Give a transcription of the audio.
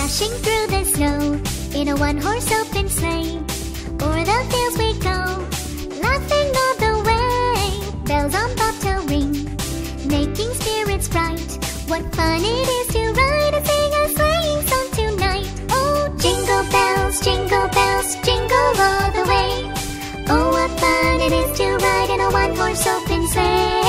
dashing through the snow in a one-horse open sleigh. O'er the fields we go, laughing all the way. Bells on bobtail ring, making spirits bright. What fun it is to ride and sing a sleighing song tonight. Oh, jingle bells, jingle all the way. Oh, what fun it is to ride in a one-horse open sleigh.